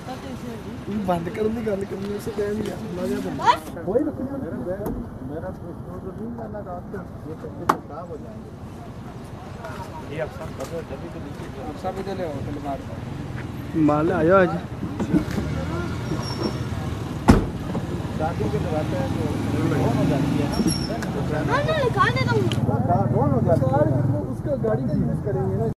बंद कर दी गल करनी उसे टाइम ही मजा बंद कोई मेरा तो नहीं माना रात ये सब खराब हो जाएंगे ये अक्सर कब जब भी तो अक्सर भी ले आओ फिर माल आयो आज शादी के लगाते हैं तो कौन हो जाती है ना खाने दो कौन हो जाती है उसका गाड़ी यूज करेंगे ना।